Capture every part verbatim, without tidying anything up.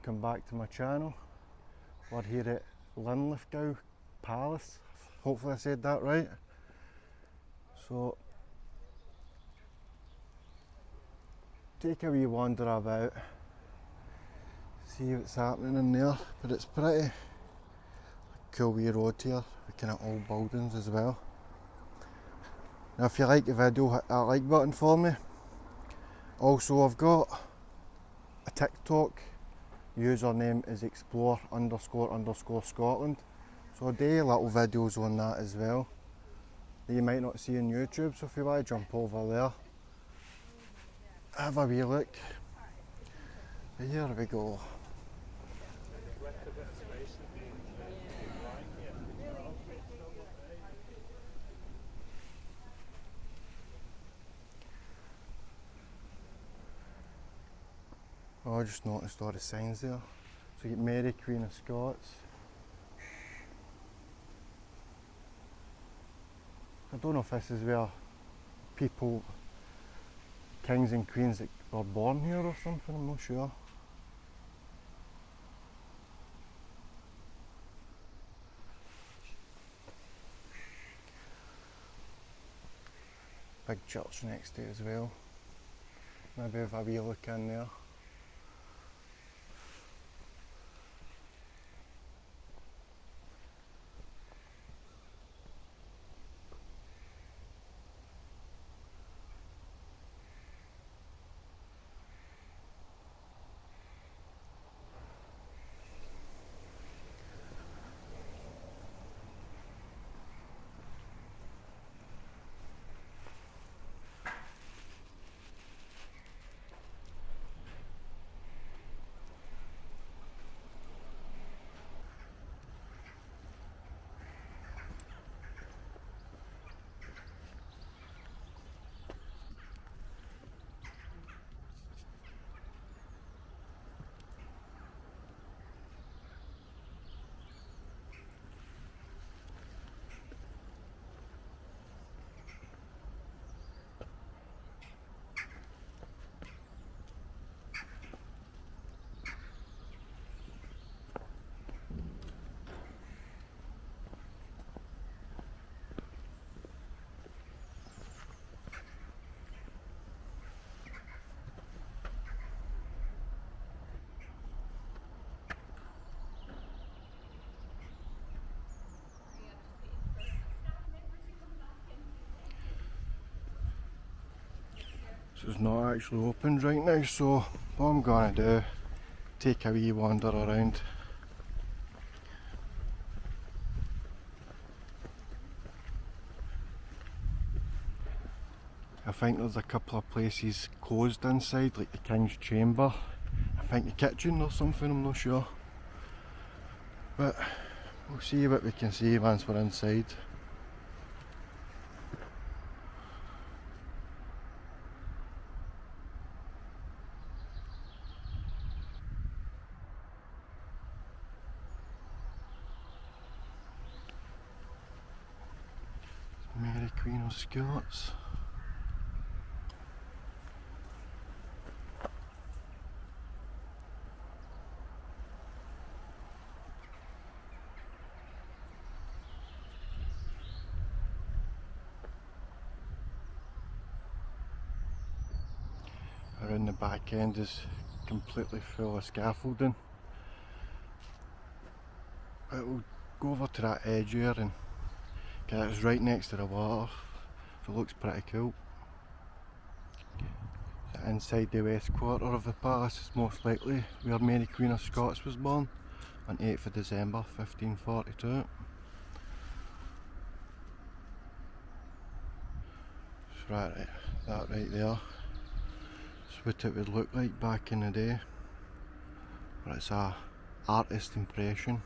welcome back to my channel. We're here at Linlithgow Palace, hopefully I said that right. So take a wee wander about, see what's happening in there, but it's pretty cool wee road here with kind of old buildings as well. Now if you like the video, hit that like button for me. Also I've got a TikTok, username is explore underscore underscore Scotland, so I do little videos on that as well that you might not see on YouTube, so if you want to jump over there, have a wee look. But here we go. Oh, I just noticed all the signs there. So you get Mary, Queen of Scots. I don't know if this is where people, kings and queens that were born here or something, I'm not sure. Big church next to it as well. Maybe have a wee look in there. So it's not actually open right now, so what I'm gonna do, take a wee wander around. I think there's a couple of places closed inside, like the King's Chamber, I think the kitchen or something, I'm not sure. But we'll see what we can see once we're inside. Mary, Queen of Scots. Around the back end is completely full of scaffolding. But we'll go over to that edge here, and it's right next to the water, so it looks pretty cool. So inside the west quarter of the palace is most likely where Mary, Queen of Scots was born on eighth of December fifteen forty-two. So right, right, that right there is what it would look like back in the day, but it's a artist impression.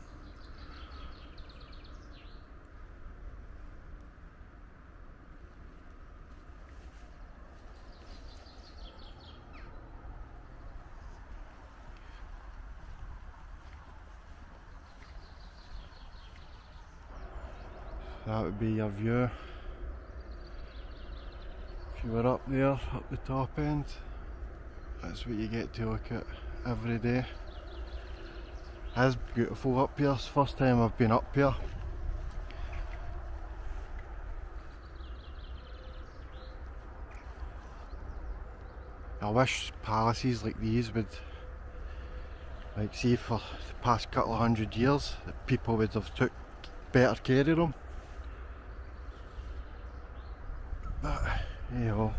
That would be your view if you were up there, up the top end. That's what you get to look at every day. It's beautiful up here. It's the first time I've been up here. I wish palaces like these would, like, see, for the past couple of hundred years that people would have took better care of them. But, you know,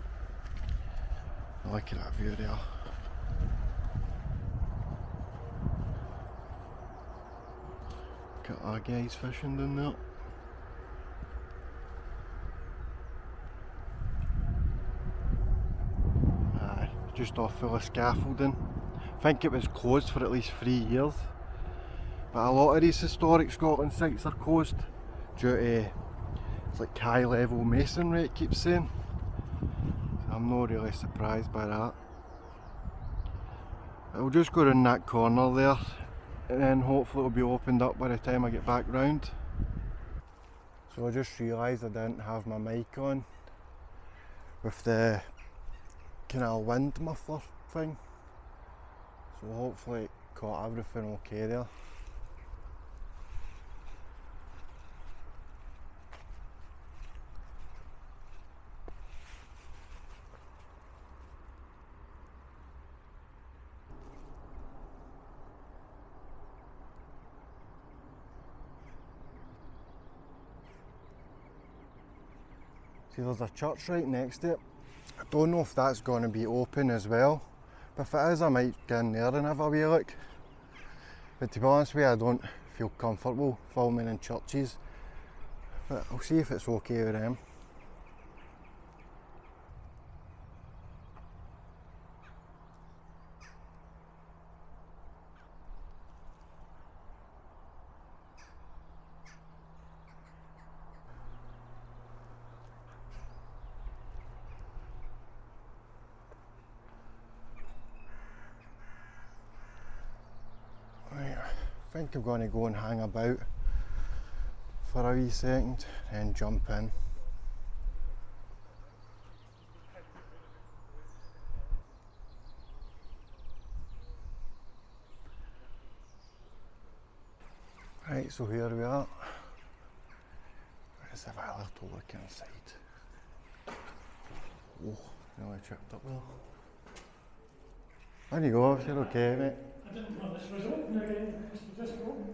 look at that view there. Look at our guys fishing down there. Aye, just off full of scaffolding. I think it was closed for at least three years. But a lot of these historic Scotland sites are closed due to, it's like, high level masonry, it keeps saying. So I'm not really surprised by that. I'll just go around that corner there, and then hopefully it'll be opened up by the time I get back round. So I just realised I didn't have my mic on with the kind of wind muffler thing. So hopefully it caught everything okay there. See, there's a church right next to it. I don't know if that's going to be open as well, but if it is, I might get in there and have a wee look. But to be honest with you, I don't feel comfortable filming in churches, but I'll see if it's okay with them. I think I'm going to go and hang about for a wee second and jump in. Right, so here we are. Let's have a little look inside. Oh, nearly tripped up there. There you go, if you're okay, mate. I didn't know this was open again. This was just open.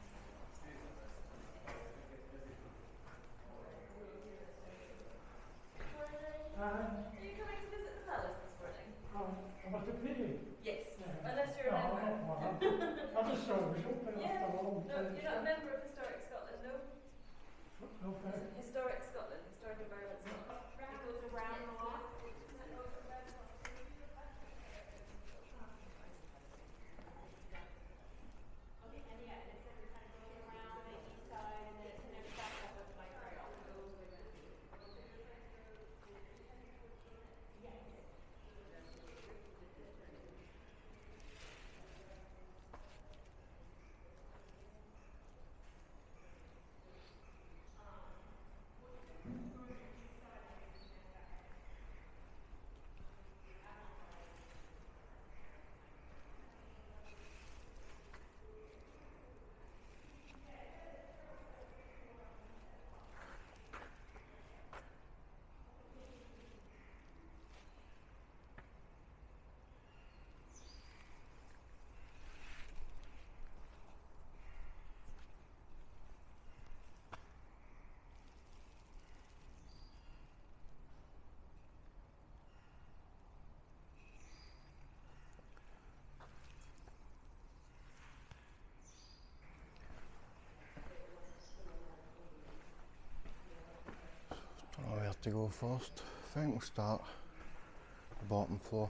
Uh, Are you coming to visit the palace this morning? um, about the pity. Yes. Yeah. Unless you're a No, member. no, well, I just saw it was open Yeah. after a long No, time. you're not a member of Historic Scotland, no? Okay. Historic Scotland, Historic Environment Scotland. It goes around the lot. Don't know where to go first. I think we'll start the bottom floor.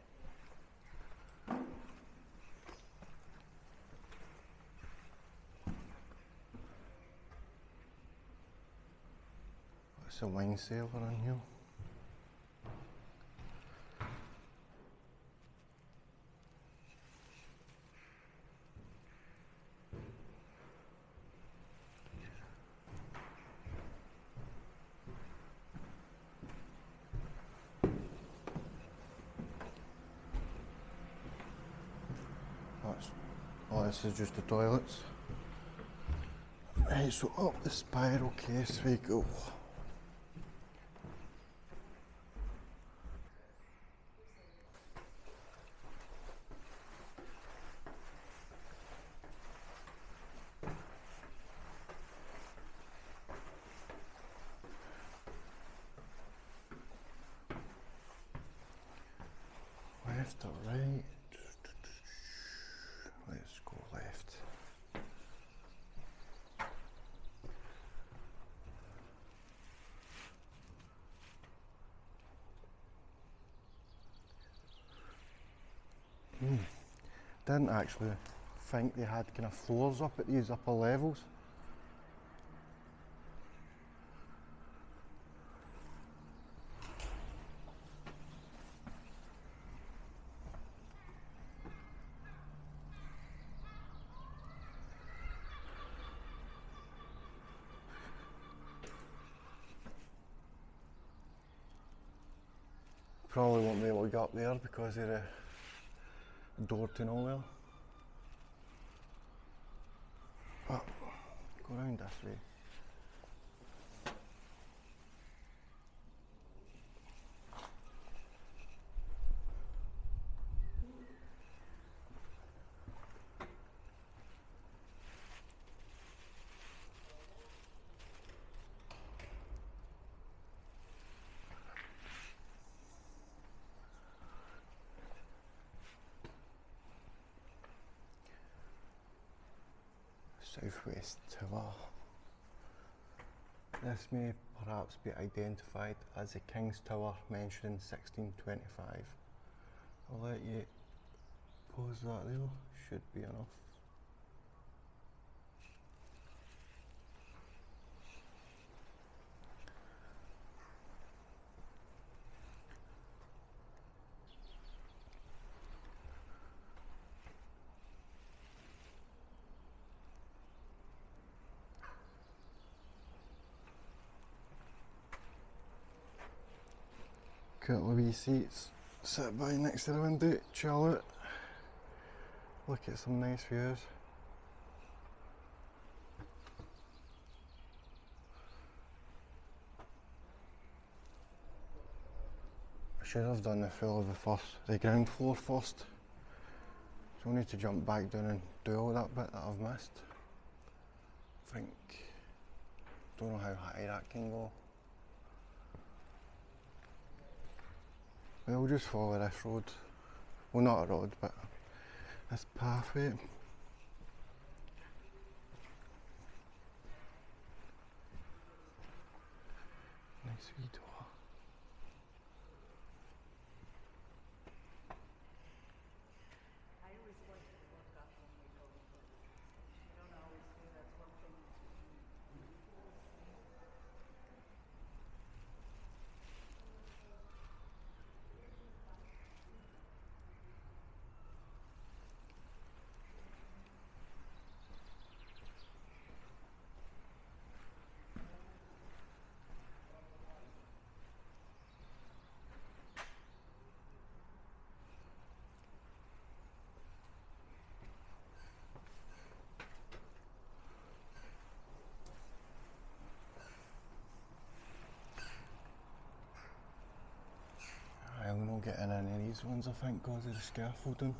It's a wine cellar in here. That's Oh, this is just the toilets. Right, so up the spiral case we go. Left or right? Let's go left. Hmm. Didn't actually think they had kind of floors up at these upper levels. Probably won't be able to get up there because of the door to nowhere. But go around this way. Southwest Tower. This may perhaps be identified as the King's Tower mentioned in sixteen twenty-five. I'll let you pause that there, should be enough. Couple of wee seats, sit by next to the window, chill out, look at some nice views. I should have done the full of the first, the ground floor first. So I need to jump back down and do all that bit that I've missed. I think, don't know how high that can go. We'll just follow this road. Well, not a road, but this pathway. Nice wee door. I always wanted to work up when we go, but you don't always do. That's one thing. I'll not get in any of these ones, I think, because of the scaffolding.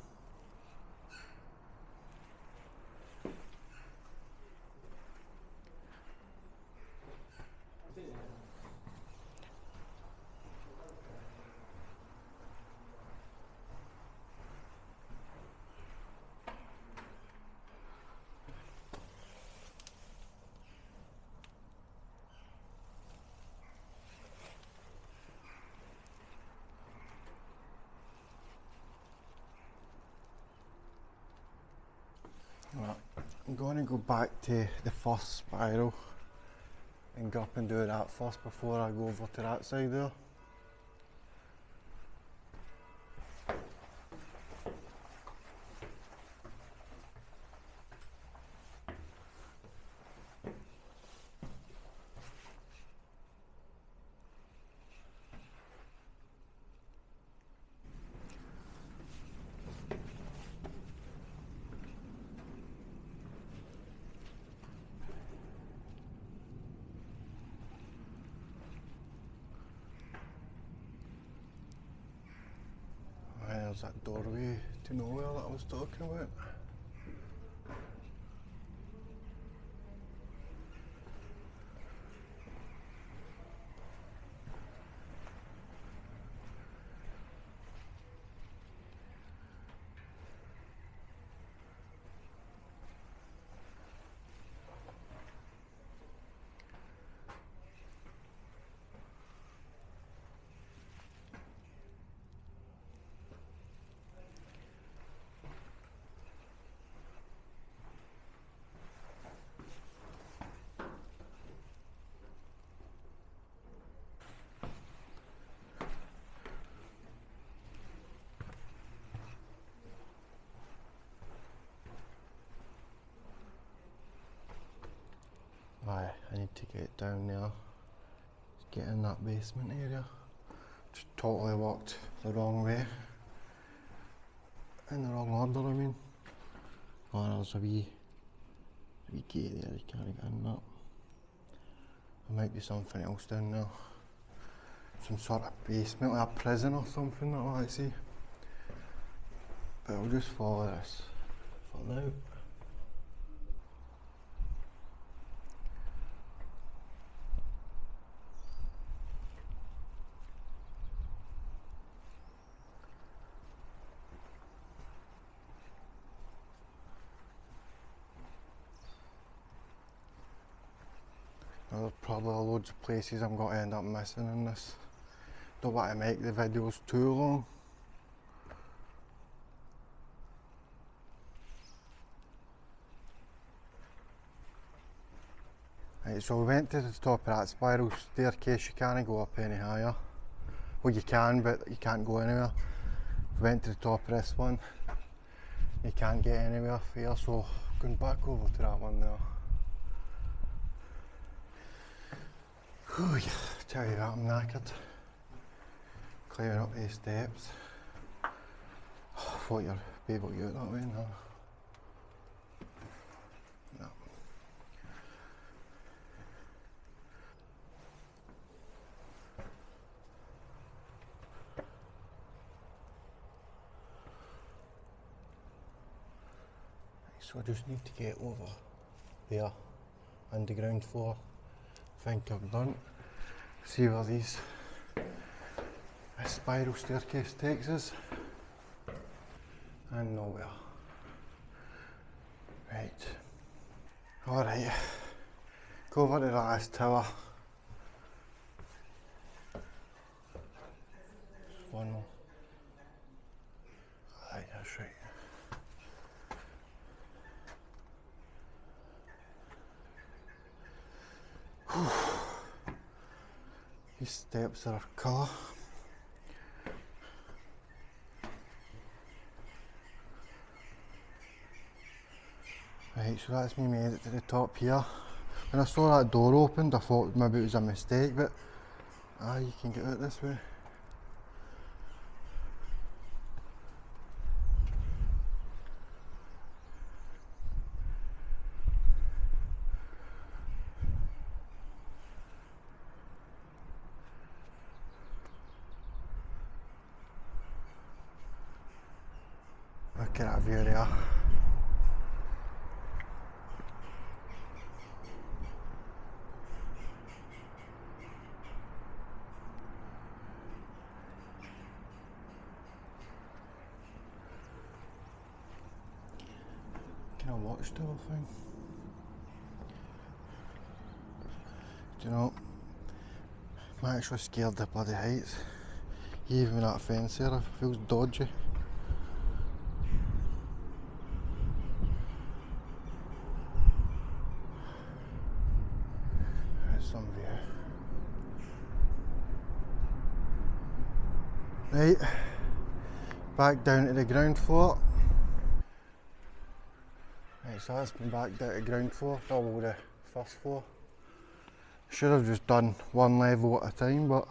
Right. I'm going to go back to the first spiral and go up and do that first before I go over to that side there. there's that doorway to nowhere that I was talking about. Aye, I need to get down there, get in that basement area. Just totally walked the wrong way. In the wrong order, I mean. Oh, there's a wee, a wee gate there, you can't get in that. There might be something else down there. Some sort of basement, like a prison or something that I see. But I'll just follow this for now. Now, there's probably loads of places I'm going to end up missing in this. Don't want to make the videos too long. Right, so we went to the top of that spiral staircase. You can't go up any higher. Well, you can, but you can't go anywhere. We went to the top of this one. You can't get anywhere here, so going back over to that one there. Whew, tell you that, I'm knackered. Climbing up these steps. Oh, I thought you'd be able to get that way, no. No. So I just need to get over there, on the ground floor. I think I'm done. See where these this spiral staircase takes us. And nowhere. Right. Alright. Go over to the last tower. Just one more. Aye, that's right. These steps are colour. Right, so that's me made it to the top here. When I saw that door opened, I thought maybe it was a mistake, but ah, you can get out this way. Look at that view there. Can I watch the whole thing? Do you know, I'm actually scared of the bloody heights. Even that fence there, it feels dodgy. Some view. Right, back down to the ground floor. Right, so that's been back down to ground floor, double the first floor. Should have just done one level at a time, but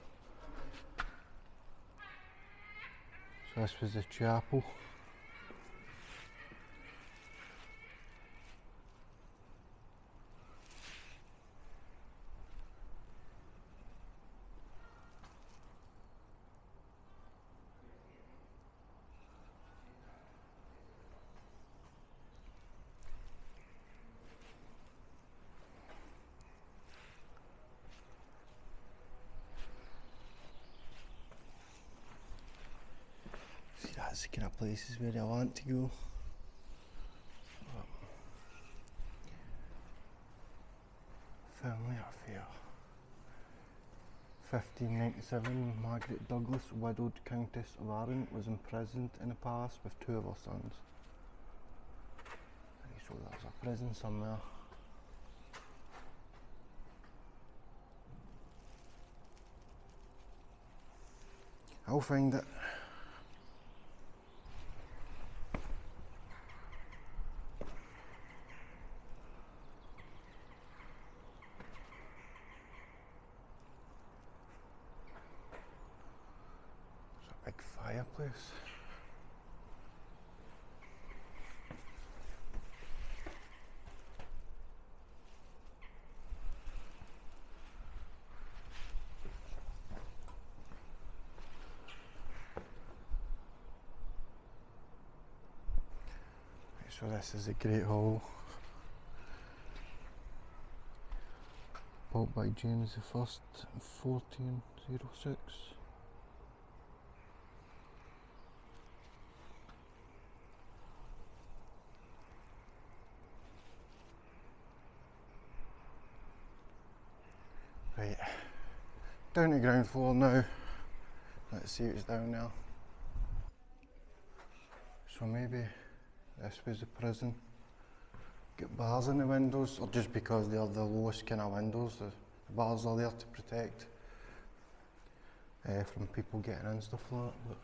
so this was the chapel. That's the kind of places where I want to go. Family affair. fifteen ninety-seven, Margaret Douglas, widowed Countess of Arran, was imprisoned in the palace with two of her sons. So there's a prison somewhere. I'll find it. It's a big fireplace. So this is the Great Hall, built by James the First in fourteen oh six. Right, down to ground floor now. Let's see what's down there. So maybe this was the prison. Got bars in the windows, or just because they're the lowest kind of windows, the bars are there to protect uh, from people getting in and stuff like that. But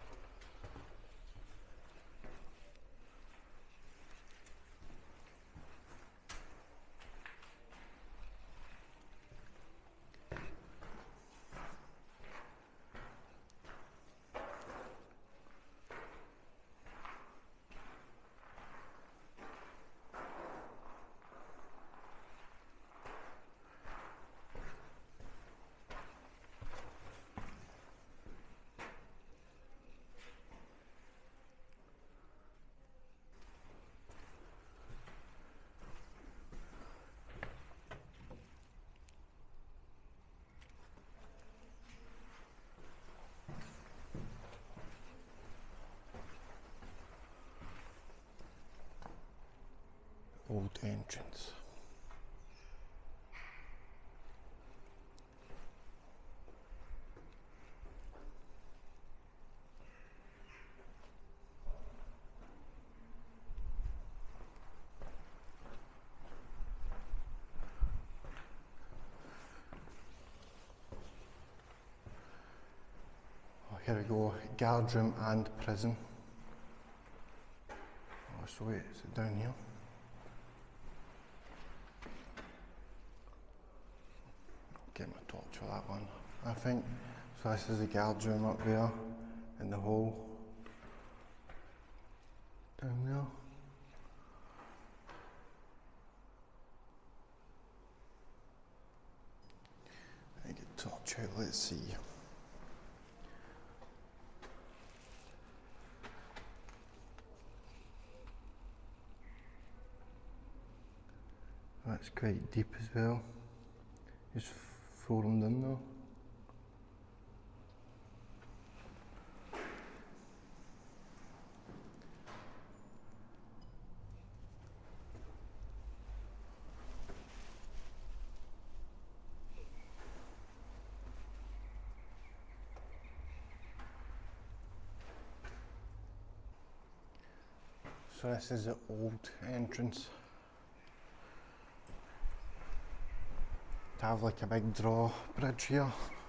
old entrance. Oh, here we go, guard room and prison. Oh, so wait, is it down here? Get my torch for that one, I think. So this is the guard room up there in the hall. Down there. I get torch out, let's see. That's quite deep as well. Just throw them in there. So this is the old entrance. To have like a big drawbridge here.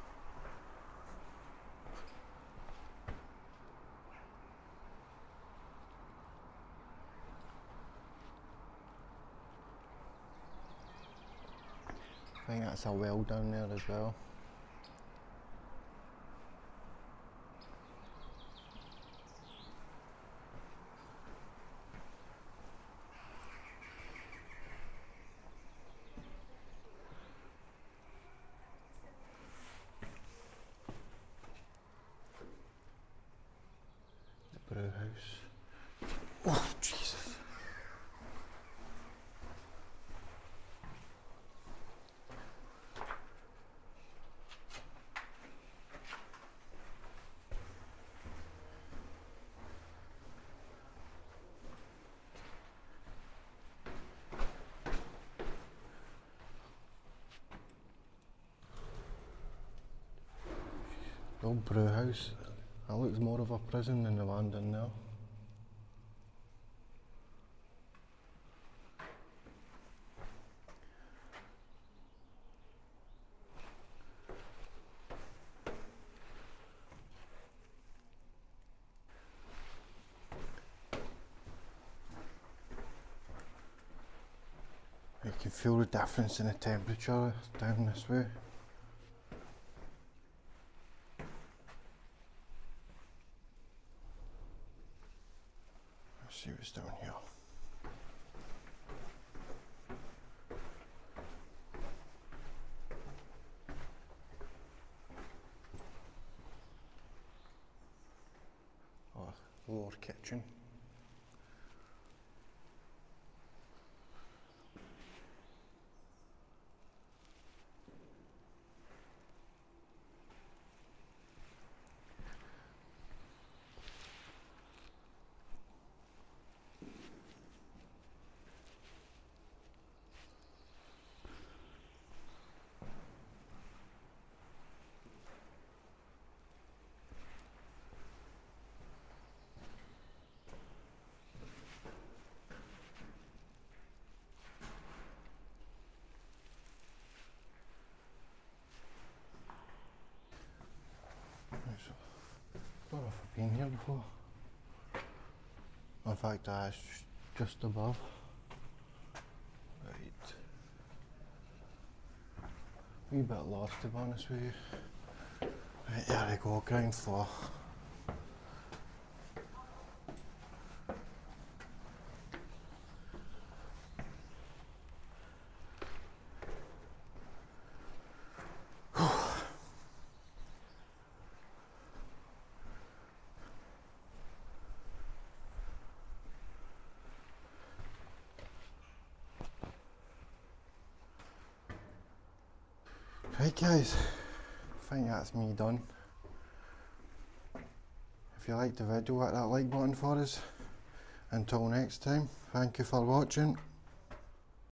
I think that's a well down there as well. Brew house. Oh, Jesus. old brew house. That looks more of a prison than the one in there. You can feel the difference in the temperature down this way. Let's see what's down here. Oh, lower kitchen. I don't know if I've been here before. In fact, that's just above. Right. Wee bit lost, to be honest with you. Right, there we go, ground floor. Right guys, I think that's me done. If you liked the video, hit that like button for us. Until next time, thank you for watching.